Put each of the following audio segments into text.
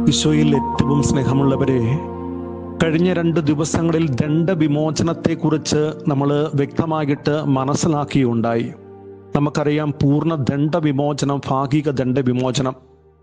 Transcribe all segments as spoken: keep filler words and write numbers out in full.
ഈശോയിൽ ഏറ്റവും സ്നേഹമുള്ളവരെ, കഴിഞ്ഞ രണ്ട് ദിവസങ്ങളിൽ ദണ്ഡവിമോചനത്തെക്കുറിച്ച് നമ്മൾ വ്യക്തമായിട്ട് മനസ്സിലാക്കിയുണ്ടായി. നമുക്കറിയാം, പൂർണ്ണ ദണ്ഡവിമോചനം, ഭാഗിക ദണ്ഡവിമോചനം.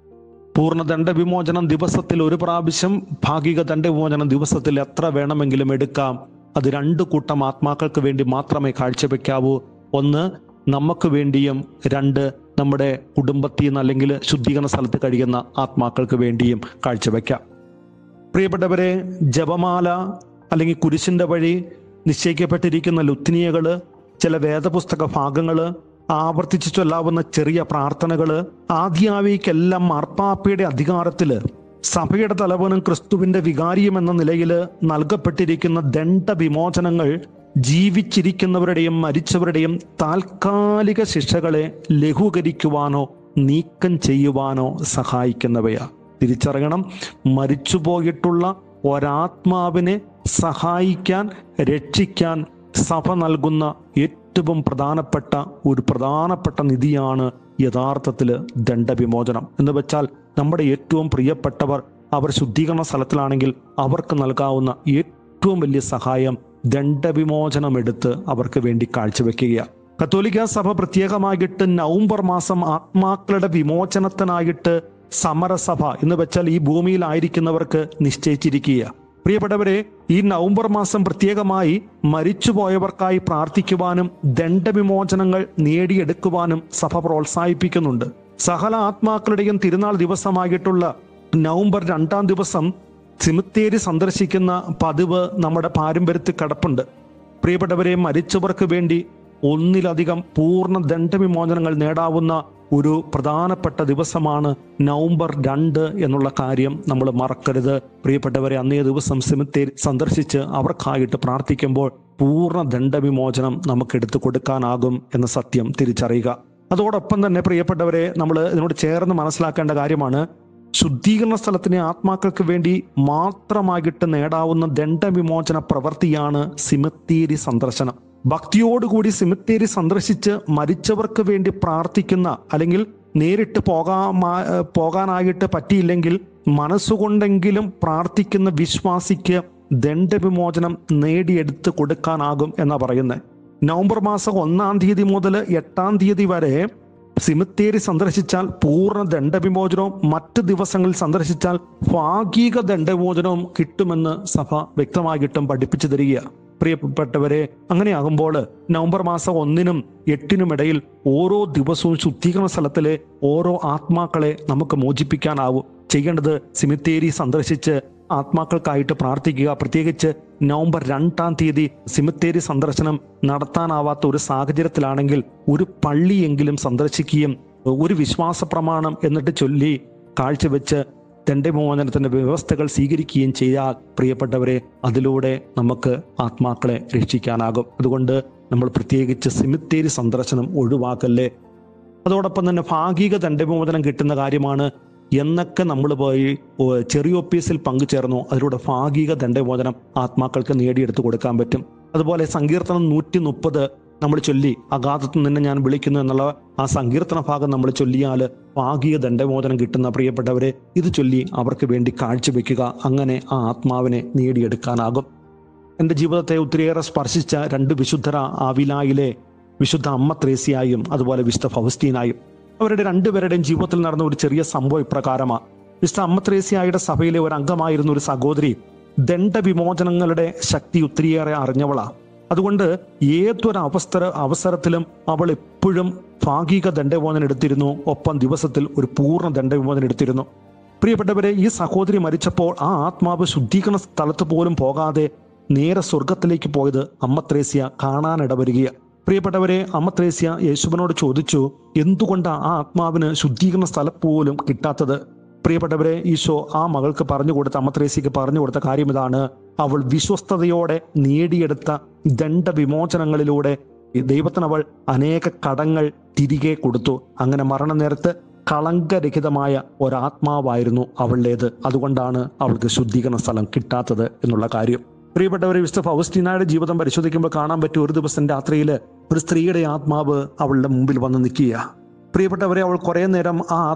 പൂർണ്ണ ദണ്ഡവിമോചനം ദിവസത്തിൽ ഒരു പ്രാവശ്യം, ഭാഗിക ദണ്ഡവിമോചനം ദിവസത്തിൽ എത്ര വേണമെങ്കിലും എടുക്കാം. അത് രണ്ടു കൂട്ടം ആത്മാക്കൾക്ക് വേണ്ടി മാത്രമേ കാഴ്ചവെക്കാവൂ. ഒന്ന്, നമുക്ക് വേണ്ടിയും; രണ്ട്, നമ്മുടെ കുടുംബത്തിൽ നിന്ന് അല്ലെങ്കിൽ ശുദ്ധീകരണ സ്ഥലത്ത് കഴിയുന്ന ആത്മാക്കൾക്ക് വേണ്ടിയും കാഴ്ചവെക്കാം. പ്രിയപ്പെട്ടവരെ, ജപമാല അല്ലെങ്കിൽ കുരിശിൻ്റെ വഴി നിശ്ചയിക്കപ്പെട്ടിരിക്കുന്ന ലുത്തിനിയകള്, ചില വേദപുസ്തക ഭാഗങ്ങള്, ആവർത്തിച്ചു ചൊല്ലാവുന്ന ചെറിയ പ്രാർത്ഥനകള്, ആദ്യാവിക്കെല്ലാം മാർപ്പാപ്പയുടെ അധികാരത്തില് സഭയുടെ തലവനും ക്രിസ്തുവിന്റെ വികാരിയും എന്ന നിലയിൽ നൽകപ്പെട്ടിരിക്കുന്ന ദണ്ഡവിമോചനങ്ങൾ ജീവിച്ചിരിക്കുന്നവരുടെയും മരിച്ചവരുടെയും താൽക്കാലിക ശിക്ഷകളെ ലഘൂകരിക്കുവാനോ നീക്കം ചെയ്യുവാനോ സഹായിക്കുന്നവയാ. തിരിച്ചറിയണം, മരിച്ചുപോയിട്ടുള്ള ഒരാത്മാവിനെ സഹായിക്കാൻ, രക്ഷിക്കാൻ സഭ നൽകുന്ന ഏറ്റവും പ്രധാനപ്പെട്ട ഒരു പ്രധാനപ്പെട്ട നിധിയാണ് യഥാർത്ഥത്തിൽ ദണ്ഡവിമോചനം എന്ന് വെച്ചാൽ, നമ്മുടെ ഏറ്റവും പ്രിയപ്പെട്ടവർ അവർ ശുദ്ധീകരണ സ്ഥലത്തിലാണെങ്കിൽ അവർക്ക് നൽകാവുന്ന ഏറ്റവും വലിയ സഹായം ദണ്ഡവിമോചനം എടുത്ത് അവർക്ക് വേണ്ടി കാഴ്ചവെക്കുകയാണ്. കത്തോലിക്ക സഭ പ്രത്യേകമായിട്ട് നവംബർ മാസം ആത്മാക്കളുടെ വിമോചനത്തിനായിട്ട് സമരസഭ എന്ന് വെച്ചാൽ ഈ ഭൂമിയിലായിരിക്കുന്നവർക്ക് നിശ്ചയിച്ചിരിക്കുക. പ്രിയപ്പെട്ടവരെ, ഈ നവംബർ മാസം പ്രത്യേകമായി മരിച്ചുപോയവർക്കായി പ്രാർത്ഥിക്കുവാനും ദണ്ഡവിമോചനങ്ങൾ നേടിയെടുക്കുവാനും സഭ പ്രോത്സാഹിപ്പിക്കുന്നുണ്ട്. സകല ആത്മാക്കളുടെയും തിരുനാൾ ദിവസമായിട്ടുള്ള നവംബർ രണ്ടാം ദിവസം സിമിത്തേരി സന്ദർശിക്കുന്ന പതിവ് നമ്മുടെ പാരമ്പര്യത്തിൽ കിടപ്പുണ്ട്. പ്രിയപ്പെട്ടവരെ, മരിച്ചവർക്ക് വേണ്ടി ഒന്നിലധികം പൂർണ്ണ ദണ്ഡവിമോചനങ്ങൾ നേടാവുന്ന ഒരു പ്രധാനപ്പെട്ട ദിവസമാണ് നവംബർ രണ്ട് എന്നുള്ള കാര്യം നമ്മൾ മറക്കരുത്. പ്രിയപ്പെട്ടവരെ, അന്നേ ദിവസം സിമിത്തേരി സന്ദർശിച്ച് അവർക്കായിട്ട് പ്രാർത്ഥിക്കുമ്പോൾ പൂർണ്ണ ദണ്ഡവിമോചനം നമുക്ക് എടുത്തു കൊടുക്കാനാകും എന്ന സത്യം തിരിച്ചറിയുക. അതോടൊപ്പം തന്നെ പ്രിയപ്പെട്ടവരെ, നമ്മൾ ഇതിനോട് ചേർന്ന് മനസ്സിലാക്കേണ്ട കാര്യമാണ്, ശുദ്ധീകരണ സ്ഥലത്തിന് ആത്മാക്കൾക്ക് വേണ്ടി മാത്രമായിട്ട് നേടാവുന്ന ദണ്ഡവിമോചന പ്രവൃത്തിയാണ് സിമിത്തേരി സന്ദർശനം. ഭക്തിയോടുകൂടി സിമിത്തേരി സന്ദർശിച്ച് മരിച്ചവർക്ക് വേണ്ടി പ്രാർത്ഥിക്കുന്ന, അല്ലെങ്കിൽ നേരിട്ട് പോകാ പോകാനായിട്ട് പറ്റിയില്ലെങ്കിൽ മനസ്സുകൊണ്ടെങ്കിലും പ്രാർത്ഥിക്കുന്ന വിശ്വാസിക്ക് ദണ്ഡവിമോചനം നേടിയെടുത്ത് കൊടുക്കാനാകും എന്നാ പറയുന്നത്. നവംബർ മാസം ഒന്നാം തീയതി മുതൽ എട്ടാം തീയതി വരെ സിമിത്തേരി സന്ദർശിച്ചാൽ പൂർണ്ണ ദണ്ഡവിമോചനവും മറ്റ് ദിവസങ്ങളിൽ സന്ദർശിച്ചാൽ ഭാഗിക ദണ്ഡവിമോചനവും കിട്ടുമെന്ന് സഭ വ്യക്തമായിട്ടും പഠിപ്പിച്ചു തരിക. പ്രിയപ്പെട്ടവരെ, അങ്ങനെയാകുമ്പോൾ നവംബർ മാസം ഒന്നിനും എട്ടിനും ഇടയിൽ ഓരോ ദിവസവും ശുദ്ധീകരണ സ്ഥലത്തിലെ ഓരോ ആത്മാക്കളെ നമുക്ക് മോചിപ്പിക്കാനാവും. ചെയ്യേണ്ടത് സിമിത്തേരി സന്ദർശിച്ച് ആത്മാക്കൾക്കായിട്ട് പ്രാർത്ഥിക്കുക. പ്രത്യേകിച്ച് നവംബർ രണ്ടാം തീയതി സിമിത്തേരി സന്ദർശനം നടത്താനാവാത്ത ഒരു സാഹചര്യത്തിലാണെങ്കിൽ ഒരു പള്ളിയെങ്കിലും സന്ദർശിക്കുകയും ഒരു വിശ്വാസ പ്രമാണം എന്നിട്ട് ചൊല്ലി കാഴ്ചവെച്ച് ദണ്ഡവിമോചനത്തിന്റെ വ്യവസ്ഥകൾ സ്വീകരിക്കുകയും ചെയ്യാൽ, പ്രിയപ്പെട്ടവരെ, അതിലൂടെ നമുക്ക് ആത്മാക്കളെ രക്ഷിക്കാനാകും. അതുകൊണ്ട് നമ്മൾ പ്രത്യേകിച്ച് സിമിത്തേരി സന്ദർശനം ഒഴിവാക്കല്ലേ. അതോടൊപ്പം തന്നെ ഭാഗിക ദണ്ഡവിമോചനം കിട്ടുന്ന കാര്യമാണ്. എന്നൊക്കെ നമ്മൾ പോയി ചെറിയോപ്പീസിൽ പങ്കുചേർന്നു, അതിലൂടെ ഭാഗിക ദണ്ഡവിമോചനം ആത്മാക്കൾക്ക് നേടിയെടുത്ത് കൊടുക്കാൻ പറ്റും. അതുപോലെ സങ്കീർത്തനം നൂറ്റി മുപ്പത് നമ്മൾ ചൊല്ലി, അഗാധത്തിൽ നിന്ന് ഞാൻ വിളിക്കുന്നു എന്നുള്ള ആ സങ്കീർത്തന ഭാഗം നമ്മൾ ചൊല്ലിയാൽ ഭാഗിക ദണ്ഡവിമോചനം കിട്ടുന്ന പ്രിയപ്പെട്ടവരെ, ഇത് ചൊല്ലി അവർക്ക് വേണ്ടി കാഴ്ചവെക്കുക. അങ്ങനെ ആ ആത്മാവിനെ നേടിയെടുക്കാനാകും. എൻ്റെ ജീവിതത്തെ ഒത്തിരിയേറെ സ്പർശിച്ച രണ്ട് വിശുദ്ധര, ആവിലായിലെ വിശുദ്ധ അമ്മ ത്രേസ്യായും അതുപോലെ വിശുദ്ധ ഫൗസ്റ്റീനായും. അവരുടെ രണ്ടുപേരുടെയും ജീവിതത്തിൽ നടന്ന ഒരു ചെറിയ സംഭവം ഇപ്രകാരമാണ്. വിശുദ്ധ അമ്മ ത്രേസ്യായുടെ സഭയിലെ ഒരു അംഗമായിരുന്ന ഒരു സഹോദരി ദണ്ഡവിമോചനങ്ങളുടെ ശക്തി ഒത്തിരിയേറെ അറിഞ്ഞവളാണ്. അതുകൊണ്ട് ഏതൊരു അവസര അവസരത്തിലും അവൾ എപ്പോഴും ഭാഗിക ദണ്ഡവിമോചനം എടുത്തിരുന്നു, ഒപ്പം ദിവസത്തിൽ ഒരു പൂർണ്ണ ദണ്ഡവിമോചനം എടുത്തിരുന്നു. പ്രിയപ്പെട്ടവരെ, ഈ സഹോദരി മരിച്ചപ്പോൾ ആ ആത്മാവ് ശുദ്ധീകരണ സ്ഥലത്ത് പോലും പോകാതെ നേരെ സ്വർഗത്തിലേക്ക് പോയത് അമ്മ ത്രേസ്യ കാണാനിടവരികയാണ്. പ്രിയപ്പെട്ടവരെ, അമ്മ ത്രേസ്യ യേശുവിനോട് ചോദിച്ചു, എന്തുകൊണ്ടാണ് ആ ആത്മാവിന് ശുദ്ധീകരണ സ്ഥലം പോലും കിട്ടാത്തത്? പ്രിയപ്പെട്ടവരെ, ഈശോ ആ മകൾക്ക് പറഞ്ഞു കൊടുത്ത, അമ്മ ത്രേസ്യക്ക് പറഞ്ഞു കൊടുത്ത കാര്യം ഇതാണ്. അവൾ വിശ്വസ്തയോടെ നേടിയെടുത്ത ദണ്ഡവിമോചനങ്ങളിലൂടെ ദൈവത്തിന് അവൾ അനേക കടങ്ങൾ തിരികെ കൊടുത്തു. അങ്ങനെ മരണനേരത്ത് കളങ്കരഹിതമായ ഒരാത്മാവായിരുന്നു അവളുടേത്. അതുകൊണ്ടാണ് അവൾക്ക് ശുദ്ധീകരണ സ്ഥലം കിട്ടാത്തത് എന്നുള്ള കാര്യം. പ്രിയപ്പെട്ടവരെ, വിശുദ്ധ ഫൗസ്റ്റീനയുടെ ജീവിതം പരിശോധിക്കുമ്പോൾ കാണാൻ പറ്റും, ഒരു ദിവസം രാത്രിയിൽ ഒരു സ്ത്രീയുടെ ആത്മാവ് അവളുടെ മുമ്പിൽ വന്ന് നിൽക്കുക. പ്രിയപ്പെട്ടവരെ, അവൾ കുറെ നേരം ആ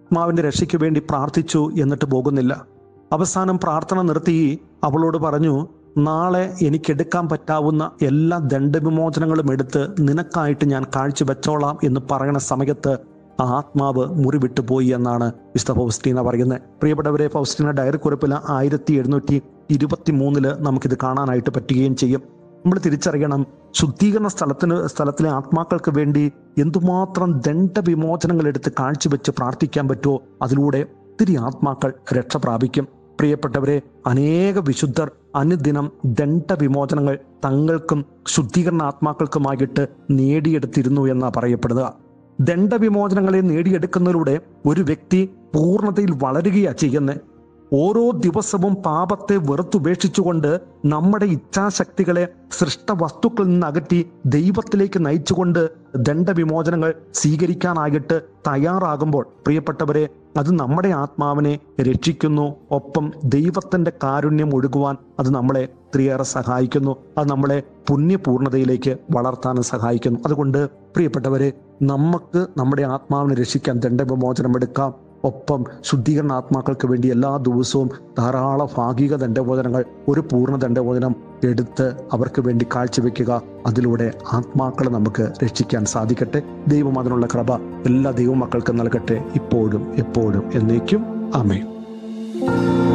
ആത്മാവിൻ്റെ രക്ഷയ്ക്ക് വേണ്ടി പ്രാർത്ഥിച്ചു എന്നിട്ട് പോകുന്നില്ല. അവസാനം പ്രാർത്ഥന നിർത്തി അവളോട് പറഞ്ഞു, നാളെ എനിക്കെടുക്കാൻ പറ്റാവുന്ന എല്ലാ ദണ്ഡവിമോചനങ്ങളും എടുത്ത് നിനക്കായിട്ട് ഞാൻ കാഴ്ചവെച്ചോളാം എന്ന് പറയുന്ന സമയത്ത് ആ ആത്മാവ് മുറിവിട്ടു പോയി എന്നാണ് വിശുദ്ധ ഫൗസ്റ്റീന പറയുന്നത്. പ്രിയപ്പെട്ടവരെ, ഫൗസ്റ്റീന ഡയറി കുറിപ്പിൽ ആയിരത്തി എഴുന്നൂറ്റി ഇരുപത്തി മൂന്നില് നമുക്കിത് കാണാനായിട്ട് പറ്റുകയും ചെയ്യും. നമ്മൾ തിരിച്ചറിയണം, ശുദ്ധീകരണ സ്ഥലത്തിന് സ്ഥലത്തിലെ ആത്മാക്കൾക്ക് വേണ്ടി എന്തുമാത്രം ദണ്ഡവിമോചനങ്ങൾ എടുത്ത് കാഴ്ചവെച്ച് പ്രാർത്ഥിക്കാൻ പറ്റുമോ അതിലൂടെ ഒത്തിരി ആത്മാക്കൾ രക്ഷ പ്രാപിക്കും. പ്രിയപ്പെട്ടവരെ, അനേക വിശുദ്ധർ അനുദിനം ദണ്ഡവിമോചനങ്ങൾ തങ്ങൾക്കും ശുദ്ധീകരണ ആത്മാക്കൾക്കുമായിട്ട് നേടിയെടുത്തിരുന്നു എന്നാണ് പറയപ്പെടുക. ദണ്ഡവിമോചനങ്ങളെ നേടിയെടുക്കുന്നതിലൂടെ ഒരു വ്യക്തി പൂർണ്ണതയിൽ വളരുകയാണ് ചെയ്യുന്നത്. ഓരോ ദിവസവും പാപത്തെ വെറുത്തുപേക്ഷിച്ചുകൊണ്ട് നമ്മുടെ ഇച്ഛാശക്തികളെ സൃഷ്ട വസ്തുക്കളിൽ നിന്ന് അകറ്റി ദൈവത്തിലേക്ക് നയിച്ചുകൊണ്ട് ദണ്ഡവിമോചനങ്ങൾ സ്വീകരിക്കാനായിട്ട് തയ്യാറാകുമ്പോൾ പ്രിയപ്പെട്ടവരെ, അത് നമ്മുടെ ആത്മാവിനെ രക്ഷിക്കുന്നു. ഒപ്പം ദൈവത്തിൻ്റെ കാരുണ്യം ഒഴുകുവാൻ അത് നമ്മളെ ഒത്തിരിയേറെ സഹായിക്കുന്നു. അത് നമ്മളെ പുണ്യപൂർണതയിലേക്ക് വളർത്താനും സഹായിക്കുന്നു. അതുകൊണ്ട് പ്രിയപ്പെട്ടവരെ, നമുക്ക് നമ്മുടെ ആത്മാവിനെ രക്ഷിക്കാൻ ദണ്ഡവിമോചനം എടുക്കാം. ഒപ്പം ശുദ്ധീകരണ ആത്മാക്കൾക്ക് വേണ്ടി എല്ലാ ദിവസവും ധാരാളം ഭാഗിക ദണ്ഡബോധനങ്ങൾ, ഒരു പൂർണ്ണ ദണ്ഡബോധനം എടുത്ത് അവർക്ക് വേണ്ടി കാഴ്ചവെക്കുക. അതിലൂടെ ആത്മാക്കളെ നമുക്ക് രക്ഷിക്കാൻ സാധിക്കട്ടെ. ദൈവം അതിനുള്ള കൃപ എല്ലാ ദൈവമക്കൾക്കും നൽകട്ടെ, ഇപ്പോഴും എപ്പോഴും എന്നേക്കും. ആമേൻ.